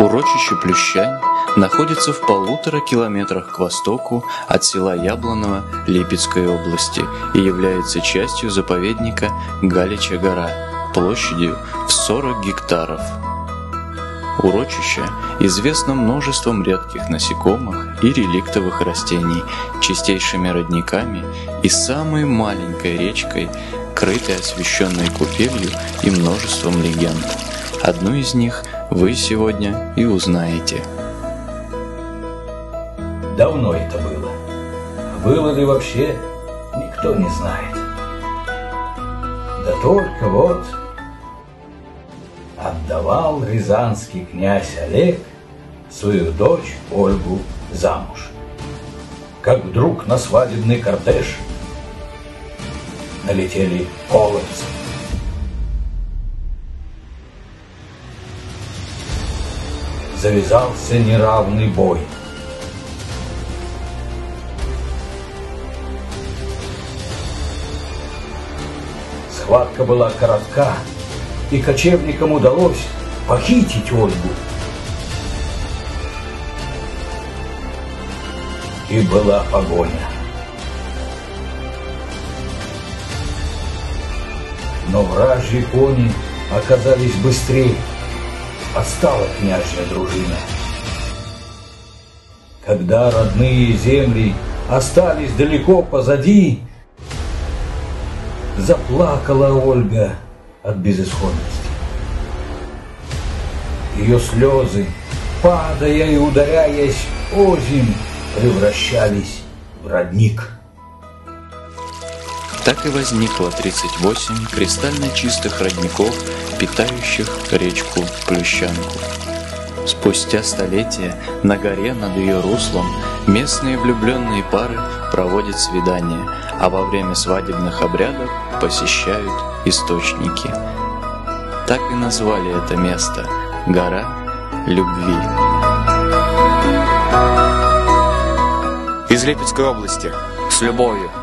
Урочище Плющань находится в 1,5 километрах к востоку от села Яблоново Липецкой области и является частью заповедника Галичья гора площадью в 40 гектаров. Урочище известно множеством редких насекомых и реликтовых растений, чистейшими родниками и самой маленькой речкой, крытой освещенной купелью и множеством легенд. Одну из них вы сегодня и узнаете. Давно это было. Было ли вообще, никто не знает. Да только вот отдавал рязанский князь Олег свою дочь Ольгу замуж. Как вдруг на свадебный кортеж налетели половцы. Завязался неравный бой. Схватка была коротка, и кочевникам удалось похитить Ольгу. И была погоня. Но вражьи кони оказались быстрее. Отстала княжья дружина. Когда родные земли остались далеко позади, заплакала Ольга от безысходности. Ее слезы, падая и ударяясь озимь, превращались в родник. Так и возникло 38 кристально чистых родников, питающих речку Плющанку. Спустя столетия на горе над ее руслом местные влюбленные пары проводят свидания, а во время свадебных обрядов посещают источники. Так и назвали это место – Гора Любви. Из Липецкой области. С любовью.